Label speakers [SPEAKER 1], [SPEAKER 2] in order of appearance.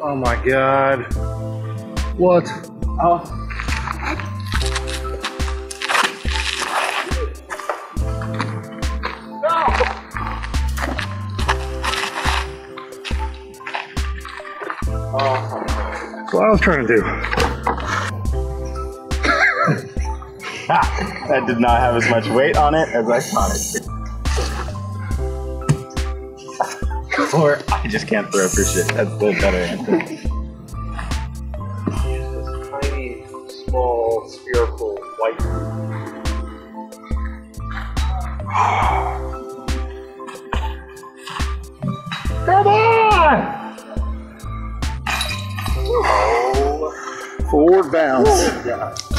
[SPEAKER 1] Oh my God. What? Oh. That's what I was trying to do.
[SPEAKER 2] That did not have as much weight on it as I thought it did. Or I just can't throw for shit. That's the better answer.
[SPEAKER 1] Use this tiny, small, spherical white. Come on! Oh. Forward bounce. Oh, God.